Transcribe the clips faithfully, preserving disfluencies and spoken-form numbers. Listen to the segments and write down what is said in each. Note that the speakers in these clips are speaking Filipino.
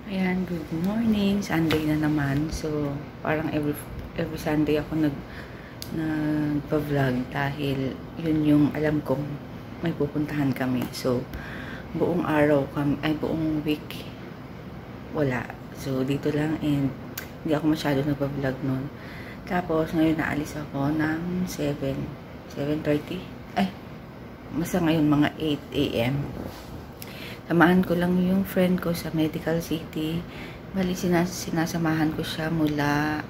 Ayan, good morning. Sunday na naman. So, parang every every Sunday ako nag nagpa-vlog dahil yun yung alam kong may pupuntahan kami. So, buong araw kami, ay buong week wala. So, dito lang and hindi ako masyado nagpa-vlog nun. Tapos, ngayon naalis ako ng seven, seven thirty. Ay, masa ngayon mga eight A M Samahan ko lang yung friend ko sa Medical City. Bali, sinas sinasamahan ko siya mula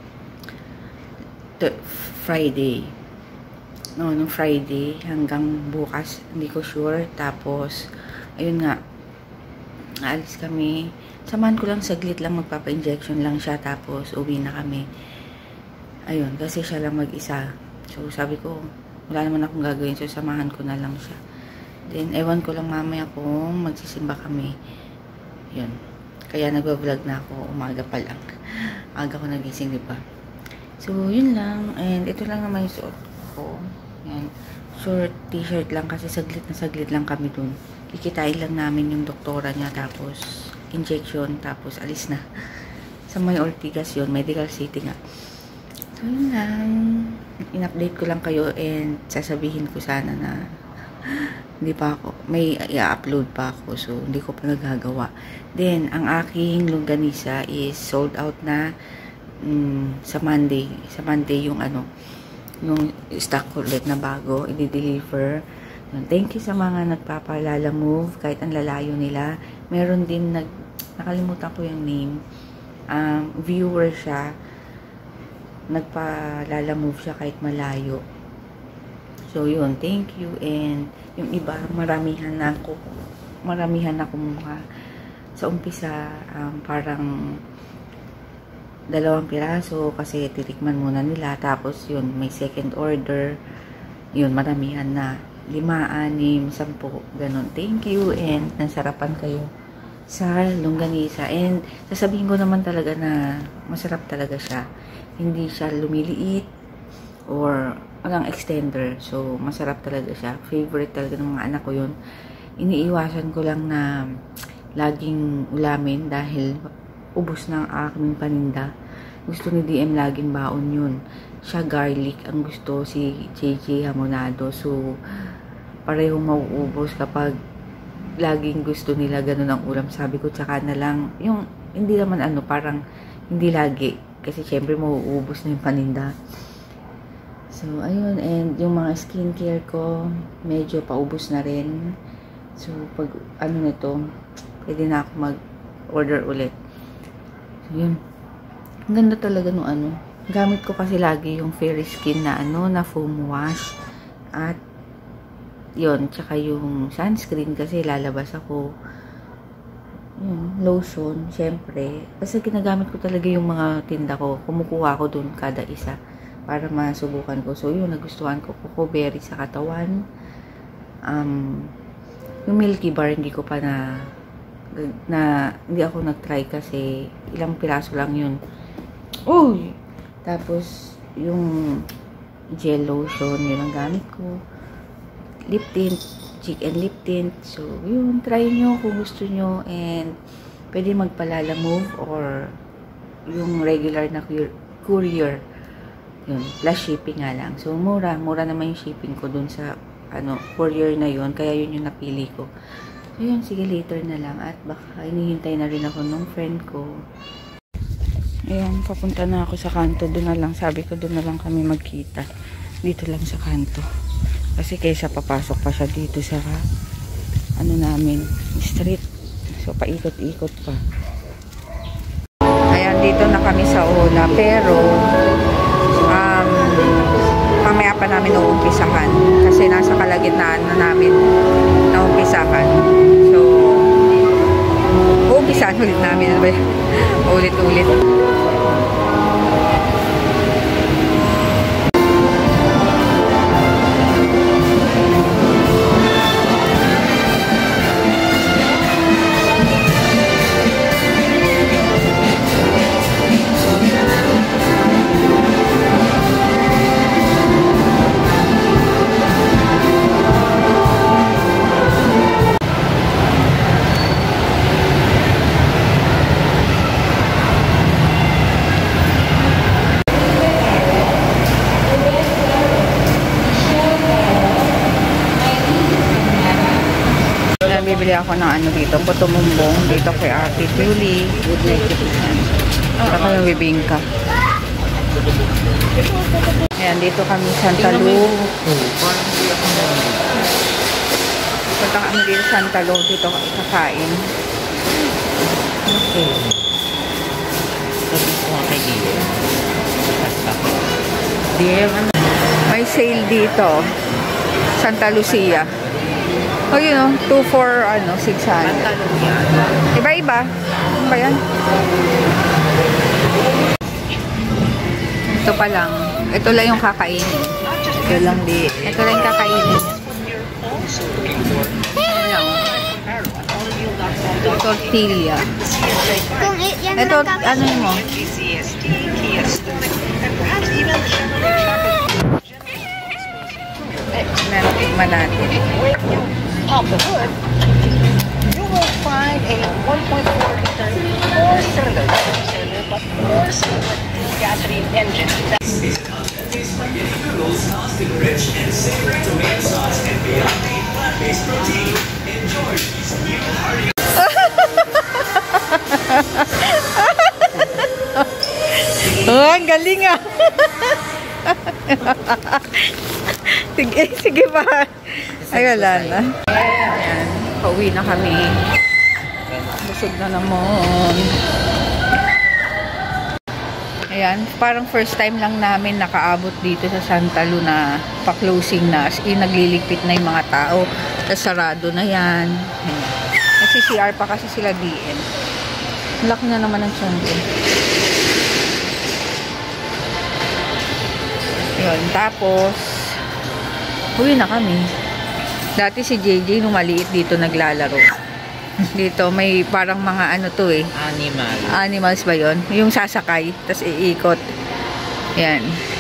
Friday. No, nung Friday hanggang bukas, hindi ko sure. Tapos, ayun nga, aalis kami. Samahan ko lang saglit lang, magpapa-injection lang siya. Tapos, uwi na kami. Ayun, kasi siya lang mag-isa. So, sabi ko, wala naman akong gagawin. So, samahan ko na lang siya. Then, ewan ko lang mamaya kung magsisimba kami. Yun. Kaya nagbablog na ako. Umaga pa lang. Aga ko nagising, diba? So, yun lang. And, ito lang naman yung suot ko. Yan. Short t-shirt lang kasi saglit na saglit lang kami dun. Kikitain lang namin yung doktora niya. Tapos, injection. Tapos, alis na. Sa may Ortigas yun. Medical City nga. So, yun lang. In-update ko lang kayo and sasabihin ko sana na hindi pa ako, may i-upload pa ako, so hindi ko pa nagagawa. Then, ang aking longganisa is sold out na um, sa Monday. Sa Monday yung ano, yung stock ulit na bago, i-deliver. Thank you sa mga nagpapalala move, kahit ang lalayo nila. Meron din, nag, nakalimutan ko yung name, um, viewer siya, nagpalala move siya kahit malayo. So, yun. Thank you. And, yung iba, maramihan na ako. Maramihan na ako mukha. Sa umpisa, um, parang dalawang piraso kasi titikman muna nila. Tapos, yun, may second order. Yun, maramihan na. Lima, anim, sampu. Ganon. Thank you. And, nasarapan kayo sa longganisa. And, sasabihin ko naman talaga na masarap talaga siya. Hindi siya lumiliit or walang extender. So, masarap talaga siya. Favorite talaga ng mga anak ko yun. Iniiwasan ko lang na laging ulamin dahil ubos ng aking paninda. Gusto ni D M laging baon yun. Siya garlic ang gusto, si J J hamonado. So, parehong mauubos kapag laging gusto nila ganun ang ulam. Sabi ko, tsaka na lang, yung, hindi naman ano, parang hindi lagi. Kasi syempre mauubos na yung paninda. So, ayun. And yung mga skincare ko, medyo paubos na rin. So, pag ano nito, pwede na ako mag-order ulit. So, yun. Ang ganda talaga nung ano. Gamit ko kasi lagi yung Fairy Skin na ano, na foam wash. At, yun. Tsaka yung sunscreen kasi lalabas ako. Yun. Lotion, syempre. Basta ginagamit ko talaga yung mga tinda ko. Kumukuha ko dun kada isa para masubukan ko. So, yun, nagustuhan ko. Coco berry sa katawan. Um, yung Milky Bar, hindi ko pa na, na, hindi ako nag-try kasi ilang piraso lang yun. Uy! Tapos, yung gel lotion, yun ang gamit ko. Lip tint, cheek and lip tint. So, yun, try nyo kung gusto nyo. And, pwede magpalala move or yung regular na courier. Yun, plus shipping nga lang. So, mura. Mura naman yung shipping ko dun sa, ano, courier na yun. Kaya yun yung napili ko. So, yun, sige, later na lang. At baka hinihintay na rin ako nung friend ko. Ayan, papunta na ako sa kanto. Doon na lang. Sabi ko, doon na lang kami magkita. Dito lang sa kanto. Kasi kaysa papasok pa siya dito sa, ano namin, street. So, paikot-ikot pa. Ayan, dito na kami sa Ola. Pero, um, mamaya pa namin uumpisahan kasi nasa kalagitnaan na namin na umpisahan. So, uumpisahan ulit namin. Ulit-ulit. bibili ako ng ano dito, puto mumbong dito kay Ate Julie. Saka yung bibingka. Ayan, dito kami Santa Lu. Punta kami dito Santa Lu. Dito kami kakain. Okay. Sabi ko nga kay Dio. Dio, ano? May sale dito. Santa Lucia. Oh, yun o. two for, ano, six hundred. Santa Lucia. Iba-iba. Ano ba yan? Ito pa lang. Ito lang yung kakainin. Ito lang di. Ito lang yung kakainin. Ito lang. Tortilla. Kung i- yan Ito, lang kakainin. ano yun mo? Meron tigman natin. Of the hood, you will find a one point four liter four-cylinder, four-cylinder, but four-cylinder gasoline engine. Oh, ang galing ah. Sige, sige pa. Ay, wala na. Ayan, pauwi na kami. Busog na naman. Ayan, parang first time lang namin nakaabot dito sa Santa Lu na pa-closing na. As in, nagliligpit na yung mga tao. Tapos sarado na yan. Nagsi-C R pa kasi sila D M. Laki na naman ang sundo. Yun, tapos uwi na kami. Dati si J J nung maliit dito naglalaro. Dito may parang mga ano to eh. Animal. Animals ba yon? Yung sasakay, tapos iikot. Yan.